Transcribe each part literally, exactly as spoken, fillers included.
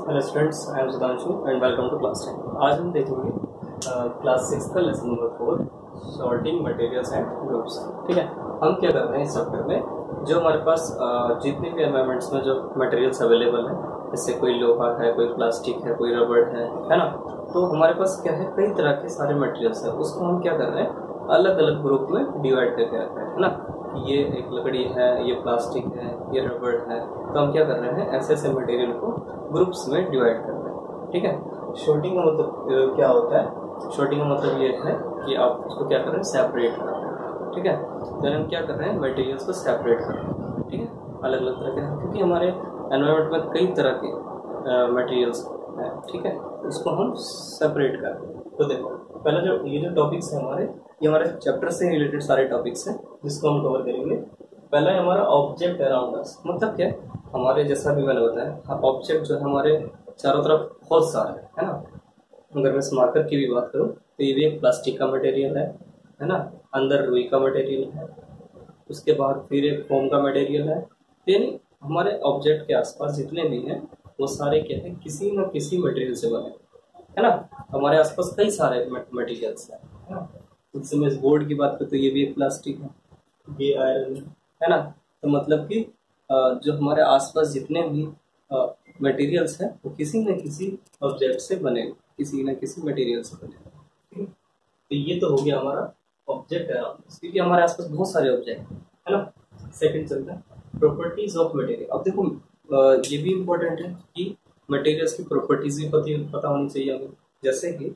Hello students, I am Sudhanshu and welcome to class ten. आज हम देखेंगे क्लास सिक्स का lesson number four, sorting materials and groups. ठीक है, हम क्या कर रहे हैं इस चैप्टर में, जो हमारे पास uh, जितने भी एनवायरमेंट्स में जो मटेरियल्स अवेलेबल हैं, जैसे कोई लोहा है, कोई प्लास्टिक है, कोई रबड़ है है ना, तो हमारे पास क्या है, कई तरह के सारे मटेरियल्स हैं। उसको हम क्या कर रहे हैं, अलग अलग ग्रुप में डिवाइड करके रख रहे हैं, है ना। ये एक लकड़ी है, ये प्लास्टिक है, ये रबड़ है, तो हम क्या कर रहे हैं, ऐसे ऐसे मटेरियल को ग्रुप्स में डिवाइड कर रहे हैं। ठीक है, शॉर्टिंग का मतलब क्या होता है, शॉर्टिंग का मतलब ये है कि आप उसको क्या कर रहे हैं, सेपरेट कर रहे हैं। ठीक है, तो हम क्या कर रहे हैं, मटेरियल्स को सेपरेट कर रहे हैं। ठीक है, अलग अलग तरह के, क्योंकि हमारे एनवायरनमेंट में कई तरह के मटेरियल्स हैं। ठीक है, उसको हम सेपरेट कर रहे हैं। तो देखो, पहला जो ये जो टॉपिक्स हैं हमारे, ये हमारे चैप्टर से रिलेटेड सारे टॉपिक्स हैं जिसको हम कवर करेंगे। पहला है हमारा ऑब्जेक्ट अराउंड अस। मतलब क्या, हमारे जैसा भी मैंने बताया, ऑब्जेक्ट जो है हमारे चारों तरफ बहुत सारे है ना। अगर मैं इस मार्कर की भी बात करूँ तो ये भी एक प्लास्टिक का मटेरियल है है ना, अंदर रुई का मटेरियल है, उसके बाद फिर एक फोम का मटेरियल है। यानी हमारे ऑब्जेक्ट के आसपास जितने भी हैं वो सारे क्या है, किसी न किसी मटेरियल से बने है ना। हमारे आसपास कई सारे मटेरियल्स हैं है ना। जैसे मैं इस बोर्ड की बात करूँ तो ये भी एक प्लास्टिक है, ये आयरन है ना। तो मतलब कि जो हमारे आसपास जितने भी मटेरियल्स हैं वो किसी न किसी ऑब्जेक्ट से बने, किसी न किसी मटेरियल से बने। तो ये तो हो गया हमारा ऑब्जेक्ट है, क्योंकि हमारे आसपास बहुत सारे ऑब्जेक्ट है ना। सेकंड चलता है प्रॉपर्टीज ऑफ मटेरियल। अब देखो, ये भी इम्पोर्टेंट है कि मटेरियल्स की प्रॉपर्टीज भी पता होनी चाहिए हमें। जैसे कि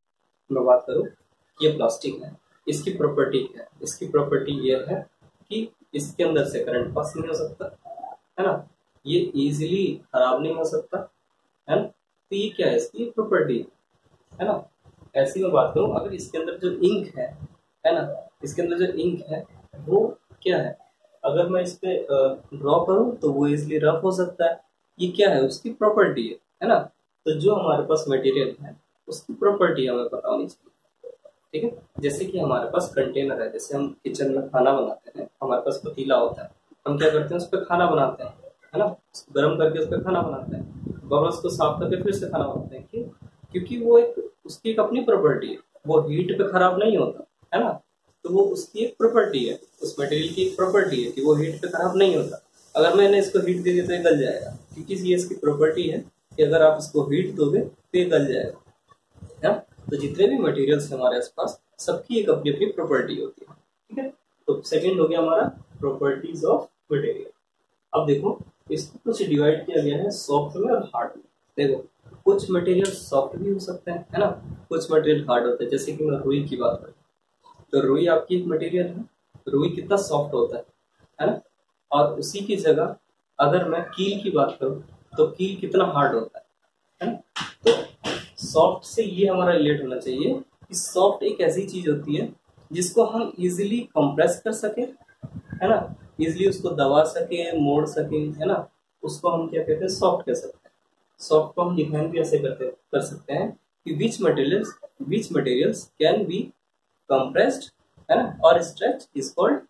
मैं बात करूँ, ये प्लास्टिक है, इसकी प्रॉपर्टी क्या है, इसकी प्रॉपर्टी ये है कि इसके अंदर से करंट पास नहीं हो सकता है ना, ये इजीली खराब नहीं हो सकता है ना। तो ये क्या है, इसकी प्रॉपर्टी है ना। ऐसी मैं बात करूँ, अगर इसके अंदर जो इंक है है ना, इसके अंदर जो इंक है वो क्या है, अगर मैं इस पे ड्रॉ करूँ तो वो इजीली रफ हो सकता है। ये क्या है, उसकी प्रॉपर्टी है है ना। तो जो हमारे पास मटेरियल है उसकी प्रॉपर्टी हमें पता होनी चाहिए। ठीक है, जैसे कि हमारे पास कंटेनर है, जैसे हम किचन में खाना बनाते हैं, हमारे पास पतीला होता है, हम क्या करते हैं, उस पर खाना बनाते हैं है ना, गर्म करके उस पर खाना बनाते हैं, बबल्स को साफ करके फिर से खाना बनाते हैं। क्यों? क्योंकि वो एक उसकी एक अपनी प्रॉपर्टी है, वो हीट पे खराब नहीं होता है ना। तो वो उसकी एक प्रॉपर्टी है, उस मटेरियल की एक प्रॉपर्टी है कि वो हीट पे खराब नहीं होता। अगर मैंने इसको हीट दे दिया तो ये गल जाएगा, क्योंकि ये इसकी प्रॉपर्टी है कि अगर आप इसको हीट दोगे तो ये गल जाएगा है। तो जितने भी मटेरियल्स हमारे आसपास, सबकी एक अपनी अपनी प्रॉपर्टी होती है। ठीक है, तो सेकंड हो गया हमारा प्रॉपर्टीज ऑफ मटेरियल। अब देखो, इसको कुछ डिवाइड किया गया है सॉफ्ट में और हार्ड में। देखो, कुछ मटेरियल सॉफ्ट भी हो सकते हैं है ना, कुछ मटेरियल हार्ड होते हैं। जैसे कि मैं रुई की बात करूँ तो रुई आपकी एक मटेरियल है, रुई कितना सॉफ्ट होता है है ना। और उसी की जगह अगर मैं कील की बात करूँ तो कील कितना हार्ड होता है है ना। तो सॉफ्ट से ये हमारा रिलेट होना चाहिए कि सॉफ्ट एक ऐसी चीज होती है जिसको हम इजीली कंप्रेस कर सके है ना, इजीली उसको दबा सके, मोड़ सके है ना, उसको हम क्या कहते हैं, सॉफ्ट कह सकते हैं। सॉफ्ट को हम डिफाइन भी ऐसे करते कर सकते हैं कि which materials which materials can be compressed है ना और स्ट्रेच इज कॉल्ड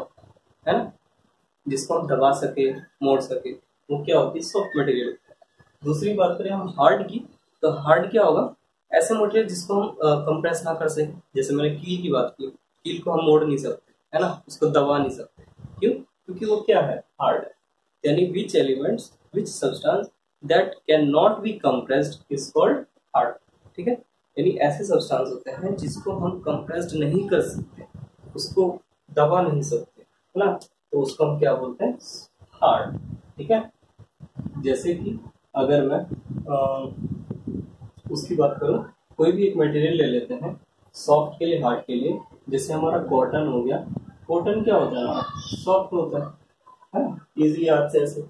सॉफ्ट है ना। जिसको हम दबा सके, मोड़ सके, वो क्या होती है, सॉफ्ट मटेरियल। दूसरी बात करें हम हार्ड की, तो हार्ड क्या होगा, ऐसे मटेरियल जिसको हम कंप्रेस ना कर सके। जैसे मैंने कील की बात की, कील को हम मोड़ नहीं सकते है ना, उसको दबा नहीं सकते। क्यों? क्योंकि वो क्या है, हार्ड है। यानी which elements which substance that can not be compressed is called hard. ठीक है, यानी ऐसे सब्सटेंस होते हैं जिसको हम कंप्रेस्ड नहीं कर सकते, उसको दबा नहीं सकते है ना, तो उसको हम क्या बोलते हैं, हार्ड। ठीक है, जैसे कि अगर मैं आ, उसकी बात करूं, कोई भी एक मटेरियल ले लेते हैं सॉफ्ट के लिए, हार्ड के लिए। जैसे हमारा कॉटन हो गया, कॉटन क्या होता है हमारा, सॉफ्ट होता है है ना, इजीली हाथ से ऐसे।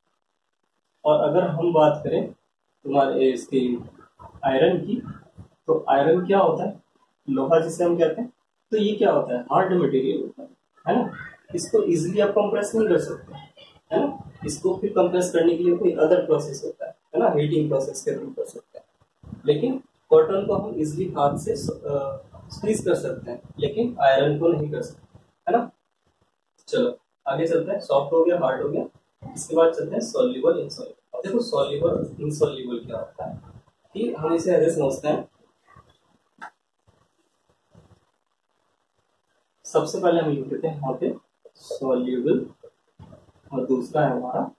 और अगर हम बात करें तुम्हारे इसकी आयरन की, तो आयरन क्या होता है, लोहा जिसे हम कहते हैं। तो ये क्या होता है, हार्ड मटेरियल होता है है ना। इसको इजीली आप कंप्रेस नहीं कर सकते है ना, इसको फिर कंप्रेस करने के लिए कोई अदर प्रोसेस होता है है ना, हीटिंग प्रोसेस के थ्रू कर सकते हैं। लेकिन कॉटन को हम इजीली हाथ से स्क्वीज कर सकते हैं, लेकिन आयरन को नहीं कर सकते है ना। चलो आगे चलते हैं, सॉफ्ट हो गया, हार्ड हो गया, इसके बाद चलते हैं सॉल्युबल इनसॉल्युबल। देखो सॉल्युबल इनसॉल्युबल क्या होता है कि हम इसे ऐसे समझते हैं, सबसे पहले हम लिख देते हैं यहाँ पे सॉल्युबल और दूसरा है हमारा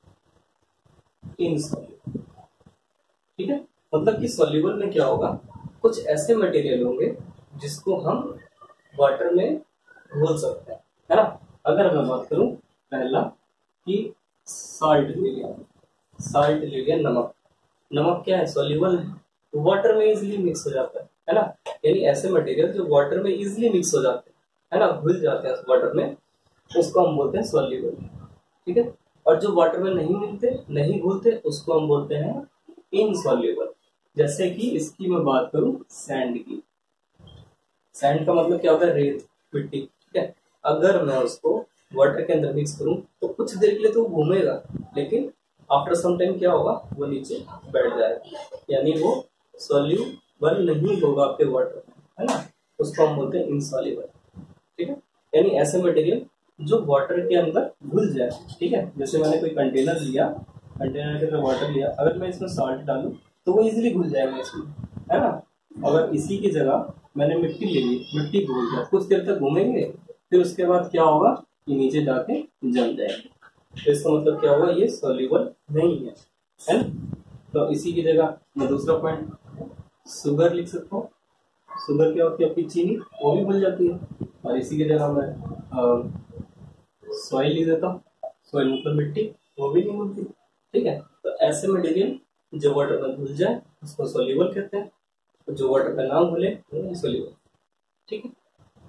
इनसॉल्युबल। ठीक है, मतलब कि सॉल्युबल में क्या होगा, कुछ ऐसे मटेरियल होंगे जिसको हम वाटर में घोल सकते हैं, है ना। अगर मैं बात करूं पहला कि साल्ट ले लिया, साल्ट ले लिया, नमक, नमक क्या है, सॉल्युबल है, वाटर में इजीली मिक्स हो जाता है है ना। यानी ऐसे मटेरियल जो वाटर में इजीली मिक्स हो जाते हैं, है ना, घुल जाते हैं वाटर में, उसको हम बोलते हैं सॉल्युबल। ठीक है, और जो वाटर में नहीं मिलते, नहीं घुलते, उसको हम बोलते हैं इनसॉल्युबल। जैसे कि इसकी मैं बात करूं सैंड की, सैंड का मतलब क्या होता है, रेत, मिट्टी। ठीक है, अगर मैं उसको वाटर के अंदर मिक्स करूं तो कुछ देर के लिए तो वो घूमेगा, लेकिन आफ्टर सम टाइम क्या होगा, वो नीचे बैठ जाएगा, यानी वो सॉल्युबल नहीं होगा आपके वाटर में, है ना, उसको हम बोलते हैं इनसॉल्युबल। ठीक है, यानी ऐसे मटेरियल जो वाटर के अंदर घुल जाए। ठीक है, जैसे मैंने कोई कंटेनर लिया, कंटेनर के अंदर वाटर लिया, अगर मैं इसमें सॉल्ट डालूं तो वो इजीली घुल जाएगा इसमें, है ना। अगर इसी की जगह मैंने मिट्टी ले ली, मिट्टी घुल जाए, कुछ देर तक घूमेंगे, फिर उसके बाद क्या होगा, ये नीचे जाके जम जाएगा, तो इसका मतलब क्या होगा, ये सॉल्युबल नहीं है, है ना। तो इसी की जगह मैं दूसरा पॉइंट शुगर लिख सकता हूँ, शुगर क्या होती है आपकी चीनी, वो भी घुल जाती है, और इसी की जगह मैं सॉइल लिख देता हूँ, सॉइल मतलब मिट्टी, वो भी नहीं घुलती। ठीक है, तो ऐसे मटेरियल जो वाटर में घुल जाए उसको सॉल्युबल कहते हैं, जो वाटर में ना घुले वो सॉल्युबल। ठीक है,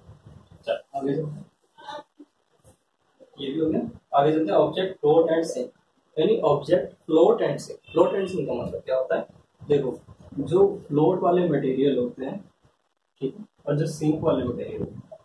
चल आगे चलते हैं, ये भी हो गया। आगे चलते हैं ऑब्जेक्ट फ्लोट एंड सिंक, यानी object float and sink. Float and sink का मतलब क्या होता है, देखो जो फ्लोट वाले मटेरियल होते हैं, ठीक है, और जो सिंक वाले मटेरियल होते हैं।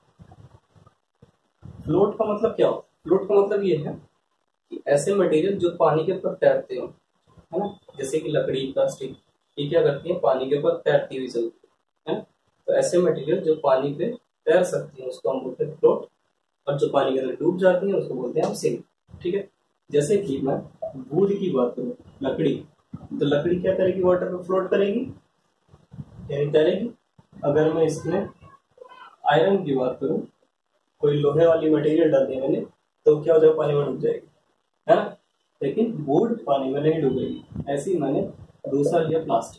फ्लोट का मतलब क्या होता है, फ्लोट का मतलब ये है कि ऐसे मटेरियल जो पानी के ऊपर तैरते हो, है ना, जैसे कि लकड़ी, प्लास्टिक, ये क्या करती है, पानी के ऊपर तैरती हुई चलती है, तो ऐसे मटेरियल जो पानी पे तैर सकती है उसको हम बोलते हैं फ्लोट, और जो पानी के अंदर डूब जाती है उसको बोलते हैं हम सिंक। ठीक है, जैसे कि मैं वुड की बात करूं, लकड़ी, तो लकड़ी क्या करेगी, वाटर पे फ्लोट करेगी, यानी तैरेगी। अगर मैं इसमें आयरन की बात करूं, कोई लोहे वाली मटेरियल डाल दी मैंने, तो क्या हो जाएगा, पानी में डूब जाएगी, है ना, लेकिन वुड पानी में नहीं डूबेगी। ऐसे ही मैंने दूसरा लिया प्लास्टिक,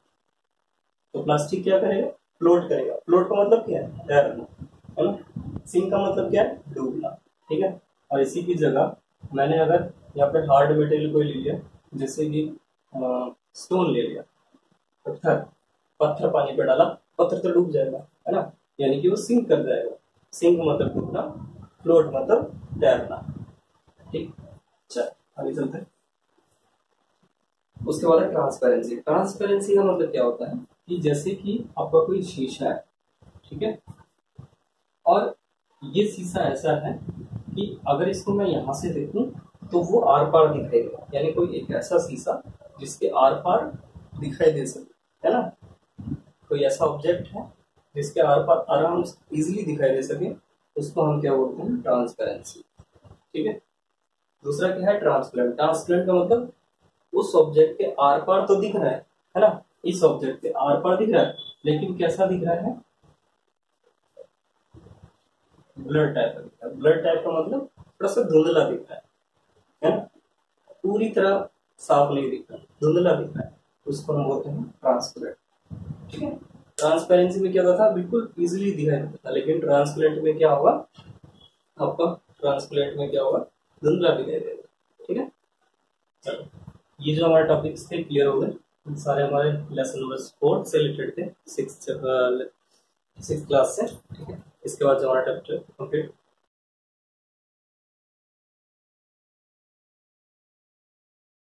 तो प्लास्टिक क्या करेगा, फ्लोट करेगा। फ्लोट का मतलब क्या है, तैरना, है ना। सिंक का मतलब क्या है, डूबना। ठीक है, और इसी की जगह मैंने अगर यहाँ पे हार्ड मटेरियल कोई ले लिया, जैसे कि स्टोन ले लिया, पत्थर, पत्थर पानी पे डाला, पत्थर तो डूब जाएगा, है ना, यानी कि वो सिंक कर जाएगा। सिंक मतलब डूबना, फ्लोट मतलब तैरना। ठीक, चल आगे चलते हैं। उसके बाद है ट्रांसपेरेंसी। ट्रांसपेरेंसी का मतलब क्या होता है कि जैसे कि आपका कोई शीशा है, ठीक है, और ये शीशा ऐसा है कि अगर इसको मैं यहाँ से देखूं तो वो आर पार दिखाई देगा, यानी कोई एक ऐसा शीशा जिसके आर पार दिखाई दे सके, है ना, कोई ऐसा ऑब्जेक्ट है जिसके आर पार आराम से इजिली दिखाई दे सके, उसको हम क्या बोलते हैं, ट्रांसपेरेंसी। ठीक है, दूसरा क्या है, ट्रांसपेरेंट। ट्रांसपेरेंट का मतलब उस ऑब्जेक्ट के आर पार तो दिख रहा है, है ना, इस ऑब्जेक्ट के आर पार दिख रहा है, लेकिन कैसा दिख रहा है, ब्लर टाइप का दिख रहा है। ब्लर टाइप का मतलब थोड़ा सा धुंधला दिख रहा है, है ना, पूरी तरह साफ नहीं दिख रहा, धुंधला दिख रहा है, उसको हम बोलते हैं ट्रांसपेरेंट। ठीक है, ट्रांसपेरेंसी में क्या होता था, बिल्कुल इजीली दिखाई देता था, लेकिन ट्रांसपेरेंट में क्या होगा आपका, ट्रांसपेरेंट में क्या होगा, धुंधला दिखाई देगा। ठीक है, चलो ये जो हमारे टॉपिक्स थे क्लियर हो गए, सारे हमारे लेसन नंबर फोर से रिलेटेड थे, सिक्स सिक्स क्लास से। ठीक है, इसके बाद जो हमारा चैप्टर कंप्लीट